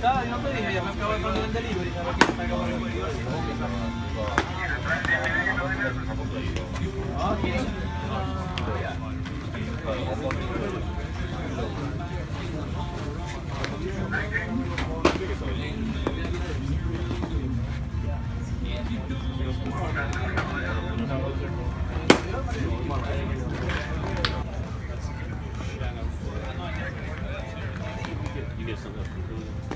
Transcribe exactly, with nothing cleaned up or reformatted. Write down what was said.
está, yo no te dije, ya me acabo de poner el delivery, ¿sabes quién está acabando el delivery? Ah, ¿quién? You get something.